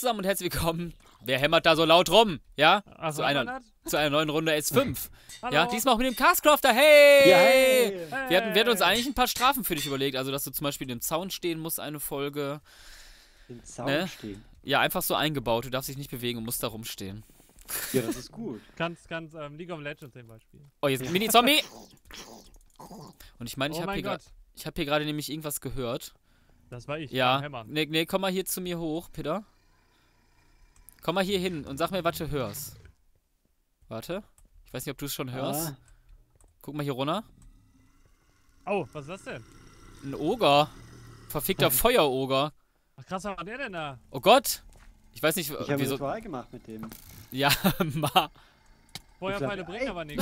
zusammen und herzlich willkommen. Wer hämmert da so laut rum? Ja? Ach, Zu einer neuen Runde S5. Hallo. Ja, diesmal auch mit dem Castcrafter. Hey! Ja, hey! Wir hatten uns eigentlich ein paar Strafen für dich überlegt. Also, dass du zum Beispiel im Zaun stehen musst, eine Folge. Den Zaun Ne? stehen. Ja, einfach so eingebaut. Du darfst dich nicht bewegen und musst da rumstehen. Ja, das ist gut. Kannst League of Legends zum Beispiel. Oh, jetzt Mini-Zombie! Und ich meine, Oh mein Gott, ich habe hier gerade nämlich irgendwas gehört. das war ich. Ja. beim Hämmern. Nee, komm mal hier zu mir hoch, Peter. Komm mal hier hin und sag mir, was du hörst. Warte. Ich weiß nicht, ob du es schon hörst. Ah, Guck mal hier runter. Oh, was ist das denn? Ein Oger. Verfickter Feueroger. Ach krass, was war der denn da? Oh Gott. Ich weiß nicht, ich habe ein wieso. Ritual gemacht mit dem. Ja, ma. Feuerpfeile Ich sag, bringen ey, aber nichts.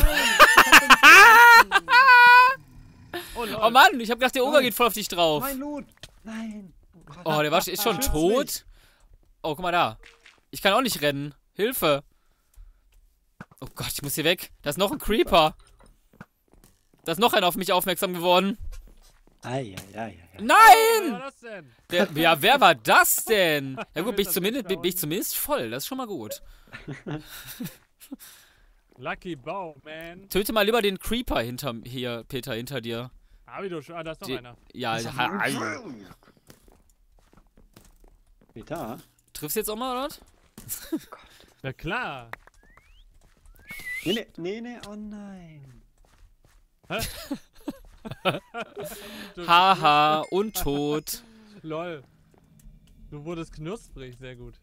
Oh, lol. Oh Mann, ich hab gedacht, der Oger Nein. geht voll auf dich drauf. Mein Loot! Nein! Gott. Oh, der ist schon Schütz tot. mich. Oh, guck mal da. Ich kann auch nicht rennen. Hilfe. Oh Gott, ich muss hier weg. Da ist noch ein Creeper. Da ist noch einer auf mich aufmerksam geworden. Ei. Was Nein! war das denn? Ja, wer war das denn? Ja gut, bin ich zumindest voll. Das ist schon mal gut. Lucky Bow, man. Töte mal lieber den Creeper hier, Peter, hinter dir. Ah, wie du schon. Ah, da ist noch einer. Ja, Peter? triffst du jetzt auch mal, oder? Ja klar. Nee, oh nein. Haha, untot. Lol. Du wurdest knusprig, sehr gut.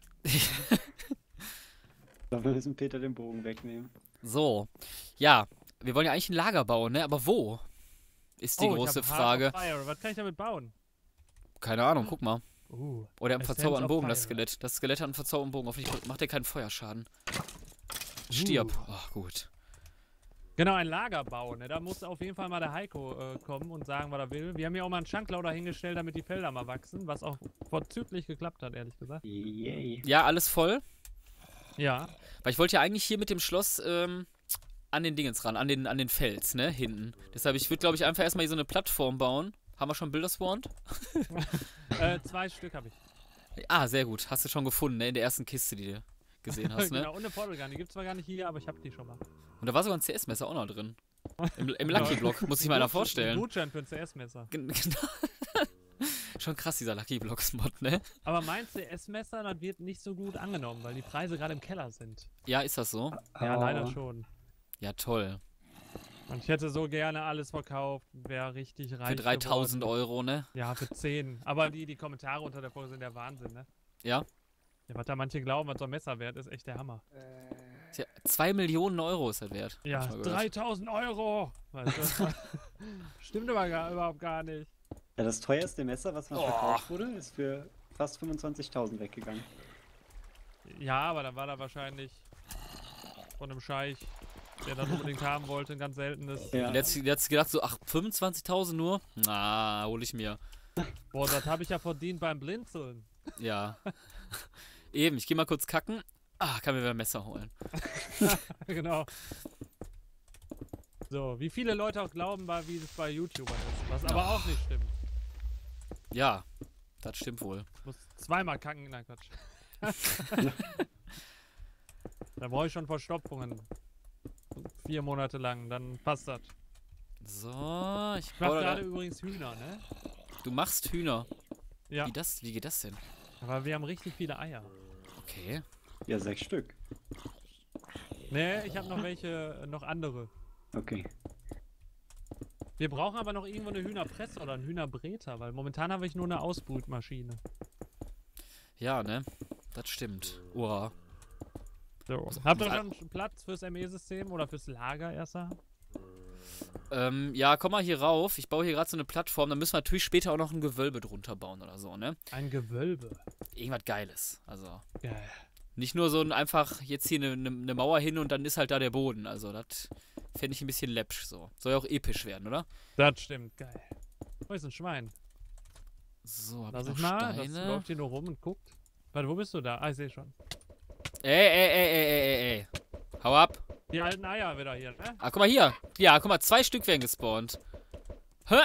Sollen wir diesem Peter den Bogen wegnehmen? So, ja, wir wollen ja eigentlich ein Lager bauen, ne? Aber wo? Ist die große ich hab Frage. Heart of Fire. Was kann ich damit bauen? Keine Ahnung, guck mal. Oder im Essence verzauberten of Bogen, das Fire. Skelett. Das Skelett hat einen verzauberten Bogen. Hoffentlich macht der keinen Feuerschaden. Stirb. Oh, gut. Genau, ein Lager bauen. Ne? Da muss auf jeden Fall mal der Heiko kommen und sagen, was er will. Wir haben ja auch mal einen Chunklauder hingestellt, damit die Felder mal wachsen, was auch vorzüglich geklappt hat, ehrlich gesagt. Yay. Ja, alles voll. Ja. Weil ich wollte ja eigentlich hier mit dem Schloss an den Dingens ran, an den Fels, ne? Hinten. Deshalb, ich würde, glaube ich, einfach erstmal hier so eine Plattform bauen. Haben wir schon Bilder spawned? 2 Stück habe ich. Ah, sehr gut. Hast du schon gefunden, ne? In der ersten Kiste, die du gesehen hast, ne? Genau, und eine Portal Gun. Die gibt es zwar gar nicht hier, aber ich habe die schon mal. Und da war sogar ein CS-Messer auch noch drin. Im Lucky Block, muss ich mir einer Ein vorstellen. Gutschein für ein CS-Messer. Genau. Schon krass, dieser Lucky Blocks-Mod, ne? Aber mein CS-Messer, das wird nicht so gut angenommen, weil die Preise gerade im Keller sind. Ja, ist das so? Ja, Oh. leider schon. Ja, toll. Und ich hätte so gerne alles verkauft, wäre richtig reich Für 3000 geworden. Euro, ne? Ja, für 10. Aber die Kommentare unter der Folge sind der Wahnsinn, ne? Ja. Ja, was da manche glauben, was so ein Messer wert ist, echt der Hammer. Tja, 2 Millionen Euro ist das wert. Ja, Hab ich mal gehört. 3000 Euro! Weißt du? Stimmt aber überhaupt gar nicht. Ja, das teuerste Messer, was mal verkauft wurde, ist für fast 25.000 weggegangen. Ja, aber dann war da wahrscheinlich von einem Scheich, der das unbedingt haben wollte, ein ganz seltenes. Ja. Der hat gedacht so, ach, 25.000 nur? Na, hol ich mir. Boah, das habe ich ja verdient beim Blinzeln. Ja. Eben, ich gehe mal kurz kacken. Ah, kann mir wieder ein Messer holen. Genau. So, wie viele Leute auch glauben, wie es bei YouTubern ist. Was aber auch nicht stimmt. Ja, das stimmt wohl. Ich muss zweimal kacken. Nein, Quatsch. Da brauche ich schon Verstopfungen. 4 Monate lang, dann passt das. So, ich Ich mache baue gerade da. übrigens Hühner, ne? Du machst Hühner. Ja, Wie geht das denn? aber wir haben richtig viele Eier. Okay. Ja, 6 Stück. Ne, ich habe noch welche, noch andere. Okay. Wir brauchen aber noch irgendwo eine Hühnerpresse oder einen Hühnerbreter, weil momentan habe ich nur eine Ausbrutmaschine. Ja, ne? Das stimmt. Ura. So. Habt ihr schon Platz fürs ME-System oder fürs Lager erster? Ja, komm mal hier rauf. Ich baue hier gerade so eine Plattform. Dann müssen wir natürlich später auch noch ein Gewölbe drunter bauen oder so, ne? Ein Gewölbe. Irgendwas Geiles. Also, Geil. nicht nur so einfach jetzt hier eine Mauer hin und dann ist halt da der Boden. Also, das fände ich ein bisschen läppsch so. Soll ja auch episch werden, oder? Das stimmt, geil. Wo ist ein Schwein? So, hab Lass ich ich noch mal, das Steine? läuft hier nur rum und guckt. Warte, wo bist du da? Ah, ich sehe schon. Ey. Hau ab. Die alten Eier wieder hier, ne? Ah, guck mal hier. Ja, guck mal, 2 Stück werden gespawnt. Hä?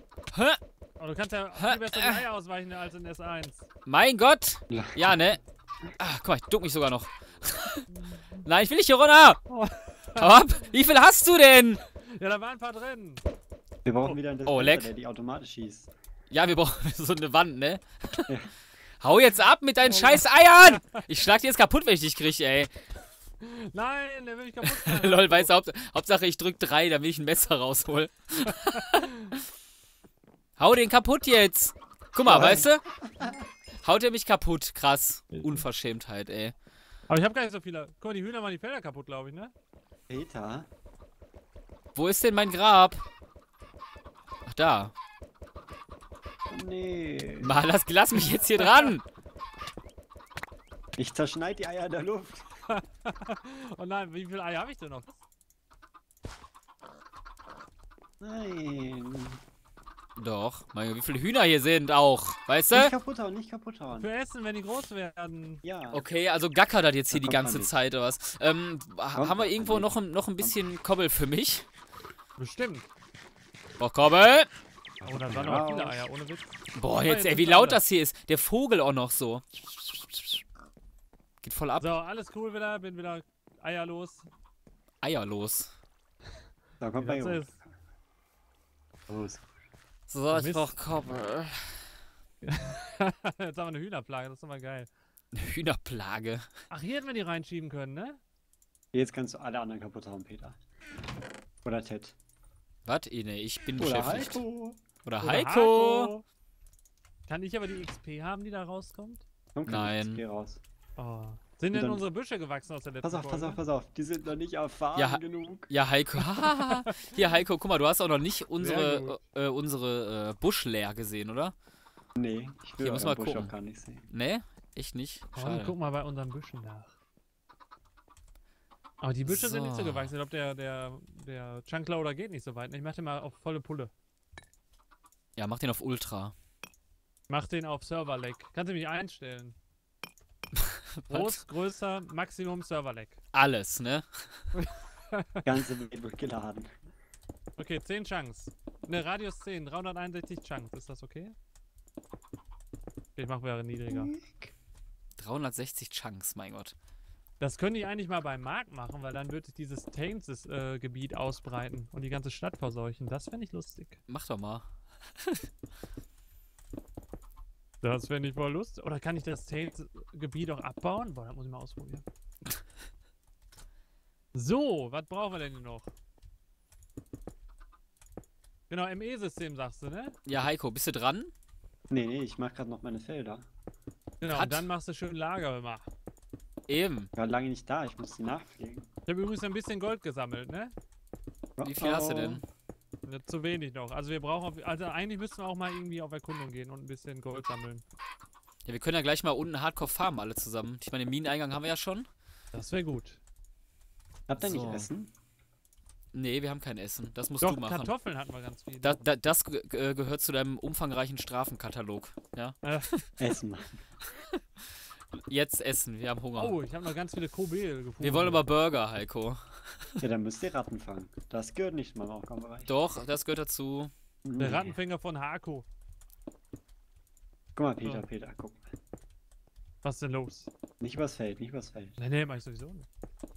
Aber du kannst ja viel besser die Eier ausweichen als in S1. Mein Gott. Ja, ne? Ah, guck mal, ich duck mich sogar noch. Nein, ich will nicht hier runter. Oh. Hau ab. Wie viel hast du denn? Ja, da waren ein paar drin. Wir brauchen wieder einen Oh, Dispenser, leck. der die automatisch schießt. Ja, wir brauchen so eine Wand, ne? Ja. Hau jetzt ab mit deinen scheiß Eiern! Ich schlag dir jetzt kaputt, wenn ich dich krieg, ey. Nein, der will mich kaputt machen. Lol, weißt du, Hauptsache ich drück 3, damit ich ein Messer raushol. Hau den kaputt jetzt! Guck mal, Nein. weißt du? Haut er mich kaputt. Krass. Unverschämtheit, ey. Aber ich habe gar nicht so viele. Guck mal, die Hühner machen die Felder kaputt, glaube ich, ne? Peter? Wo ist denn mein Grab? Ach, da. Oh, nee. Mal, lass mich jetzt hier dran. Ich zerschneide die Eier in der Luft. Oh nein, wie viele Eier habe ich denn noch? Nein. Doch. Mein Gott, wie viele Hühner hier sind auch. Weißt Nicht du? kaputt hauen, nicht kaputt hauen. Für Essen, wenn die groß werden. Ja. Okay, also gackert das jetzt hier Da die kommt ganze man nicht. Zeit, oder was? Haben wir irgendwo noch ein bisschen Kobbel für mich? Bestimmt. Boah, Kobbel! Oh, da waren aber viele Eier, ohne Witz. Boah, Aber jetzt, ey, jetzt wie sind laut alle. das hier ist. Der Vogel auch noch so. Geht voll ab. So, alles cool wieder, bin wieder eierlos. Eierlos. Da kommt Wie bei das uns. ist. Los. So, ich Mist. brauch Kobbel. Jetzt haben wir eine Hühnerplage, das ist doch mal geil. Hühnerplage. Ach, hier hätten wir die reinschieben können, ne? Jetzt kannst du alle anderen kaputt hauen, Peter. Oder Ted. Was? Nee, ich bin Oder beschäftigt. Heiko. Oder Oder Heiko. Kann ich aber die XP haben, die da rauskommt? Komm, Nein. Geh raus. Oh. Sind denn dann- unsere Büsche gewachsen aus der letzten Pass auf, pass Folge? auf, pass auf. Die sind noch nicht erfahren Ja, genug. Ja, Heiko. Hier, Heiko, guck mal, du hast auch noch nicht Sehr unsere Busch leer gesehen, oder? Nee, ich will Hier muss euren mal Busch gucken. auch gar nicht sehen. Nee? Echt nicht? Komm, Schade. guck mal bei unseren Büschen nach. Aber die Büsche sind nicht so So. gewachsen. Ich glaube, der Chunkloader geht nicht so weit. Ich mach den mal auf volle Pulle. Ja, mach den auf Ultra. Mach den auf Server-Lag. Kannst du mich einstellen? Groß, größer, Maximum Server-Lag. Alles, ne? Ganze Welt wird geladen. Okay, 10 Chunks. Ne, Radius 10, 361 Chunks. Ist das okay? Okay, ich mach wäre niedriger. 360 Chunks, mein Gott. Das könnte ich eigentlich mal beim Markt machen, weil dann würde ich dieses Taints-Gebiet ausbreiten und die ganze Stadt verseuchen. Das fände ich lustig. Mach doch mal. Das fände ich voll lustig. Oder kann ich das Taints-Gebiet auch abbauen? Boah, das muss ich mal ausprobieren. So, was brauchen wir denn hier noch? Genau, ME-System sagst du, ne? Ja, Heiko, bist du dran? Nee, nee, ich mach gerade noch meine Felder. Genau, Cut. und dann machst du schön Lager immer. Eben. Ich war lange nicht da, ich muss die nachpflegen. Ich habe übrigens ein bisschen Gold gesammelt, ne? Wie viel hast du denn? Ja, zu wenig noch. Also wir brauchen, also eigentlich müssten wir auch mal irgendwie auf Erkundung gehen und ein bisschen Gold sammeln. Ja, wir können ja gleich mal unten Hardcore farmen, alle zusammen. Ich meine, den Mineneingang haben wir ja schon. Das wäre gut. Habt ihr So. nicht Essen? Nee, wir haben kein Essen. Das musst Doch, du machen. Kartoffeln hatten wir ganz viel. Das gehört zu deinem umfangreichen Strafenkatalog. Ja? Essen machen. Jetzt essen, wir haben Hunger. Oh, ich habe noch ganz viele Kobel gefunden. Wir wollen aber Burger, Heiko. Ja, dann müsst ihr Ratten fangen. Das gehört nicht in meinem Aufgabenbereich. Doch, das gehört dazu. Der Nee. Rattenfänger von Hako. Guck mal, Peter, So. Peter, guck. Was ist denn los? Nicht übers Feld, nicht übers Feld. Nee, mach ich sowieso nicht.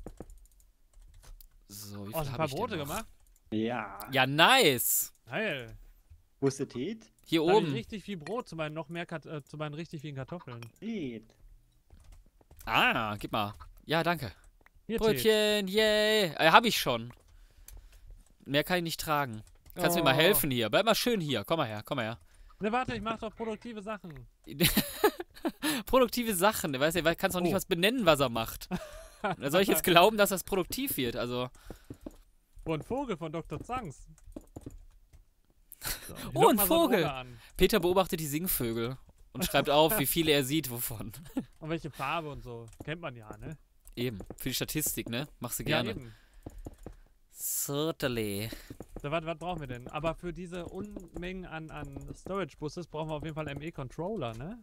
So, wie Oh, viel ein habe paar ich denn Brote noch? gemacht? Ja. Ja, nice. Geil. Wo ist der Ted? Hier Da hab ich oben. richtig viel Brot zu meinen noch mehr zu meinen richtig vielen Kartoffeln. Ted. Ah, gib mal. Ja, danke. Hier, Tee. Brötchen, yay. Hab ich schon. Mehr kann ich nicht tragen. Kannst du mir mal Oh. helfen hier? Bleib mal schön hier. Komm mal her, komm mal her. Ne, warte, ich mach doch produktive Sachen. Produktive Sachen. Du weißt ja, kannst doch nicht Oh. was benennen, was er macht. Da soll ich jetzt glauben, dass das produktiv wird. Also. Oh, ein Vogel von Dr. Zangs. So, ich Oh, lock ein mal so einen Vogel. Oger an. Peter beobachtet die Singvögel und schreibt auf, wie viele er sieht, wovon. Und welche Farbe und so. Kennt man ja, ne? Eben. Für die Statistik, ne? Machst du Ja, gerne. eben. Certainly. So, was brauchen wir denn? Aber für diese Unmengen an Storage-Busses brauchen wir auf jeden Fall ME-Controller, ne?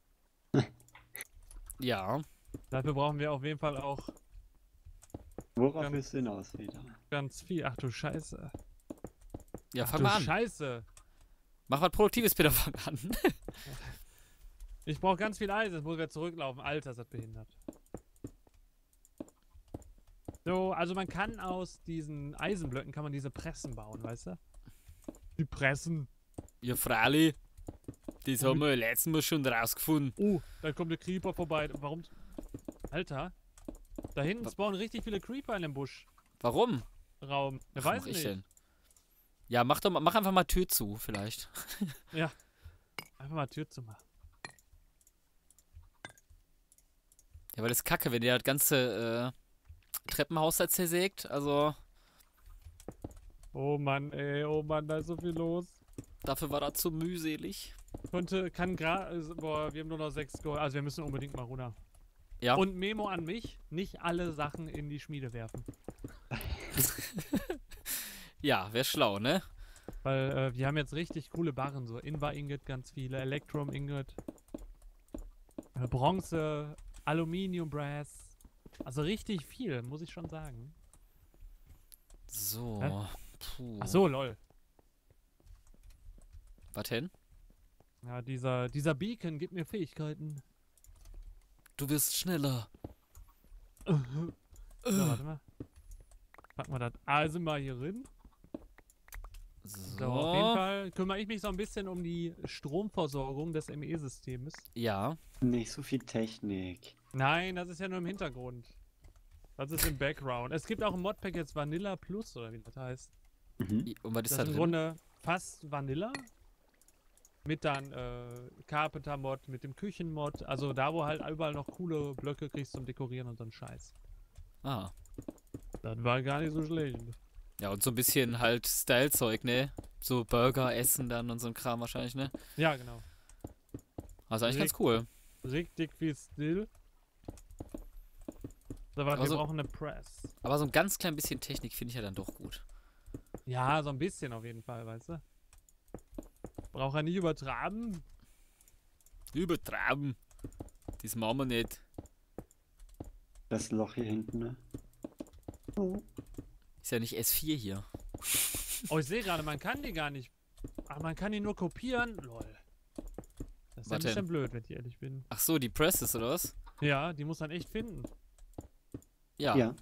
Ja. Dafür brauchen wir auf jeden Fall auch Worauf Ganz- willst du hinaus, Peter? ganz viel. Ach du Scheiße. Ja, Ach fang du mal an. Scheiße. Mach was Produktives, Peter, fang an. Ich brauche ganz viel Eisen, jetzt muss ich wieder zurücklaufen. Alter, ist das behindert. So, also man kann aus diesen Eisenblöcken kann man diese Pressen bauen, weißt du? Die Pressen. Ja, Frali. Das Oh, haben wir letztes Mal schon rausgefunden. Oh, da kommt der Creeper vorbei. Warum? Alter. Da hinten spawnen richtig viele Creeper in dem Buschraum. Warum? Der Was weiß mach ich nicht. denn? Ja, mach einfach mal Tür zu, vielleicht. Ja. Einfach mal Tür zu machen. Ja, weil das ist kacke, wenn der das ganze Treppenhaus da zersägt. Also, Oh Mann, ey, oh Mann, da ist so viel los. dafür war das zu mühselig. Kann gerade. Boah, wir haben nur noch 6 Gold. Also wir müssen unbedingt mal runter. Ja. Und Memo an mich, nicht alle Sachen in die Schmiede werfen. Ja, wäre schlau, ne? Weil wir haben jetzt richtig coole Barren, so Invar-Ingot ganz viele, Electrum-Ingot, Bronze, Aluminium, Brass. Also richtig viel, muss ich schon sagen. So. Hä? Puh. Ach so, lol. Was denn? Ja, dieser Beacon gibt mir Fähigkeiten. Du wirst schneller. So, warte mal. Packen wir das Eisen mal hier drin. So, auf jeden Fall kümmere ich mich so ein bisschen um die Stromversorgung des ME-Systems. Ja. Nicht so viel Technik. Nein, das ist ja nur im Hintergrund. Das ist im Background. Es gibt auch ein Modpack jetzt Vanilla Plus, oder wie das heißt. Mhm. Und was ist Das da ist im drin? Grunde fast Vanilla. Mit dann Carpenter-Mod, mit dem Küchen-Mod. Also da, wo halt überall noch coole Blöcke kriegst zum Dekorieren und so ein Scheiß. Ah. Das war gar nicht so schlecht. Ja, und so ein bisschen halt Style-Zeug, ne? So Burger essen dann und so ein Kram wahrscheinlich, ne? Ja, genau. Also eigentlich ganz cool. Richtig viel Still. So, warte, wir Also- brauchen eine Press. Aber so ein ganz klein bisschen Technik finde ich ja dann doch gut. Ja, so ein bisschen auf jeden Fall, weißt du? Braucht er nicht übertreiben. Übertraben. Das machen wir nicht. Das Loch hier hinten, ne? Oh. Ist ja nicht S4 hier. Oh, ich sehe gerade, man kann die gar nicht. Ach, man kann die nur kopieren. Lol. Das ist ja ein Was bisschen denn? blöd, wenn ich ehrlich bin. Ach so, die Presses oder was? Ja, die muss man echt finden. Ja. Ja.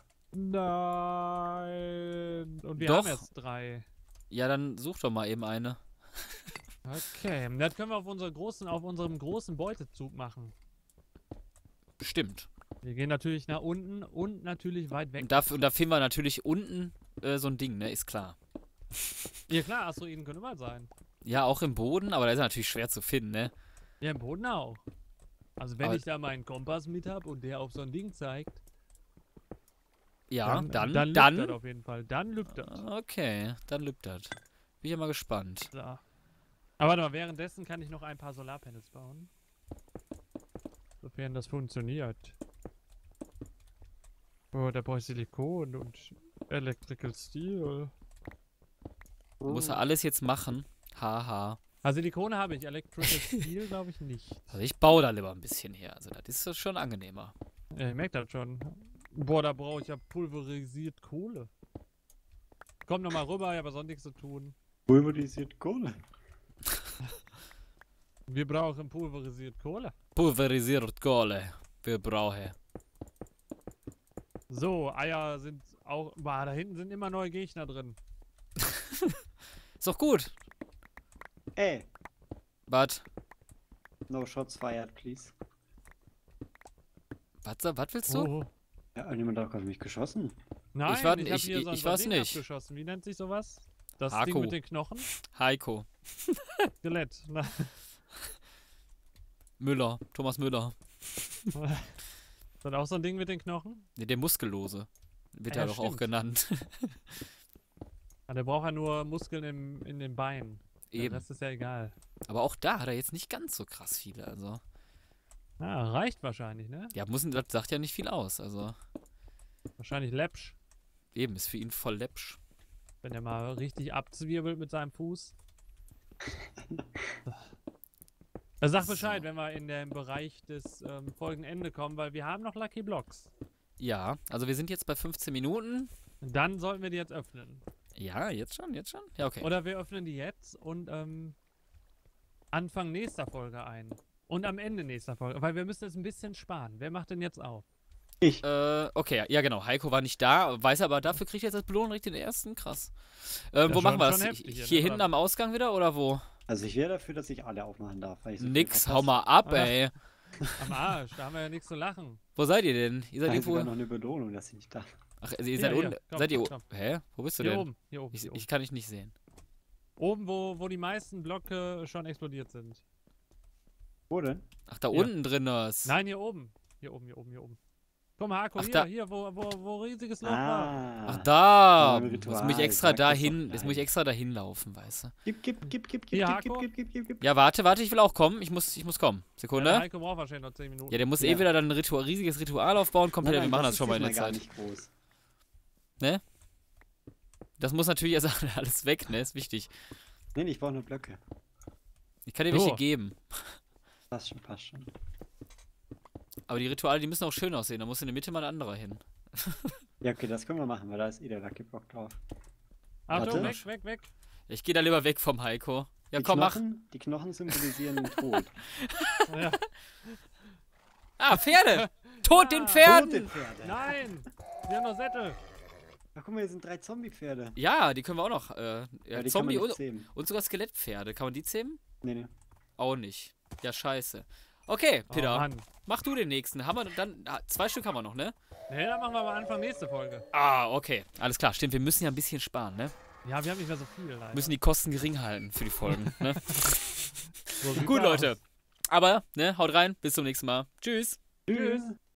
Nein. Und wir Doch. haben jetzt 3. Ja, dann such doch mal eben eine. Okay, das können wir auf unserem großen Beutezug machen. Bestimmt. Wir gehen natürlich nach unten und natürlich weit weg. Und da finden wir natürlich unten so ein Ding, ne? Ist klar. Ja klar, Asteroiden können überall sein. Ja, auch im Boden, aber da ist er natürlich schwer zu finden, ne? Ja, im Boden auch. Also wenn Aber- ich da meinen Kompass mit habe und der auf so ein Ding zeigt, Ja, dann dann. lügt das auf jeden Fall. Dann lügt das. Okay, dann lübt das. Bin ich ja mal gespannt. So. Aber warte mal, währenddessen kann ich noch ein paar Solarpanels bauen. Sofern das funktioniert. Oh, da brauche ich Silikon und Electrical Steel. Muss er alles jetzt machen. Haha. Also Silikone habe ich, Electrical Steel glaube ich nicht. Also ich baue da lieber ein bisschen her. Also das ist schon angenehmer. Ja, ich merke das schon. Boah, da brauche ich ja pulverisiert Kohle. Komm noch mal rüber, ich habe sonst nichts zu tun. Pulverisiert Kohle. Wir brauchen pulverisiert Kohle. Pulverisiert Kohle. Wir brauchen. So, Eier sind auch. Boah, da hinten sind immer neue Gegner drin. Ist doch gut. Ey, Was? no shots fired, please. Was willst du? Oh. Ja, jemand hat auf mich geschossen. Nein, Ich war- ich habe ich- hier so ein ich war's Ding nicht. abgeschossen. Wie nennt sich sowas? Das Haku. Ding mit den Knochen? Heiko. Skelett. Na, Müller. Thomas Müller. ist das auch so ein Ding mit den Knochen? Ne, der Muskellose. Wird Ja, ja doch auch stimmt. genannt. Ah, der braucht ja nur Muskeln in den Beinen. Ja, Eben. das ist ja egal. Aber auch da hat er jetzt nicht ganz so krass viele. Also. Ah, reicht wahrscheinlich, ne? Ja, das sagt ja nicht viel aus. Also. Wahrscheinlich läppsch. Eben, ist für ihn voll läppsch. Wenn er mal richtig abzwirbelt mit seinem Fuß. Er sagt Bescheid, So. wenn wir in den Bereich des Folgenende kommen, weil wir haben noch Lucky Blocks. Ja, also wir sind jetzt bei 15 Minuten. Dann sollten wir die jetzt öffnen. Ja, jetzt schon? Ja, okay. Oder wir öffnen die jetzt und Anfang nächster Folge ein. Und am Ende nächster Folge. Weil wir müssen jetzt ein bisschen sparen. Wer macht denn jetzt auf? Ich. Okay, ja genau. Heiko war nicht da, weiß aber, dafür kriegt er jetzt als Belohnung direkt den ersten. Krass. Wo machen wir das? Heftig, Hier hinten am Ausgang wieder oder wo? Also ich wäre dafür, dass ich alle aufmachen darf. Weil ich so viel Nix, hau verpasse. mal ab, Ah. ey. Am Arsch, da haben wir ja nichts zu lachen. Wo seid ihr denn? Ihr seid Da ist sogar irgendwo. noch eine Belohnung, dass ich nicht darf. Ach, also ihr Hier, seid hier, unten. komm, Seid ihr. komm. Hä? Wo bist du Hier denn? oben, hier oben. Hier oben. Ich kann dich nicht sehen. Oben, wo die meisten Blöcke schon explodiert sind. Wo denn? Ach, da Ja. unten drin ist. Nein, hier oben. Hier oben, hier oben, hier oben. Guck mal, Hako, Ach, hier, da. hier, wo riesiges Loch war. Ach, Ah. da. ein Jetzt muss Ritual, ich extra sag das dahin. doch Jetzt muss ich gleich. extra dahin laufen, weißt du. Gib. Hier, Hako? Gib. Ja, warte, ich will auch kommen. Ich muss kommen. Ja, der Sekunde. Heiko braucht wahrscheinlich noch 10 Minuten. Ja, der muss Ja. eh wieder dann ein riesiges Ritual aufbauen. Kommt wieder, wir machen das schon mal in der Gar Zeit. nicht groß. Das muss natürlich erst alles weg, ne? Ist wichtig. Nee, ich brauche nur Blöcke. Ich kann dir So. welche geben. Passt schon. Aber die Rituale, die müssen auch schön aussehen. Da muss in der Mitte mal ein anderer hin. Ja, okay, das können wir machen, weil da ist der Lucky Block drauf. Achtung, Warte. weg. Ich gehe da lieber weg vom Heiko. Ja, komm, mach. Die Knochen symbolisieren den Tod. Ja. Ah, Pferde! Tod den Ah. Pferden! Tote Pferde. Nein, wir haben noch Sättel. Ach, guck mal, hier sind 3 Zombie-Pferde. Ja, die können wir auch noch. Ja, die kann man Zombie nicht und, zähmen. und sogar Skelettpferde. Kann man die zähmen? Nee. Auch nicht. Ja, scheiße. Okay, Oh, Peter, Mann. mach du den nächsten. Haben wir dann. 2 Stück haben wir noch, ne? Nee, dann machen wir aber Anfang nächste Folge. Ah, okay. Alles klar. Stimmt, wir müssen ja ein bisschen sparen, ne? Ja, wir haben nicht mehr so viel, leider. Müssen die Kosten gering halten für die Folgen, ne? So sieht's Gut, aus. Leute. Aber, ne, haut rein. Bis zum nächsten Mal. Tschüss. Tschüss.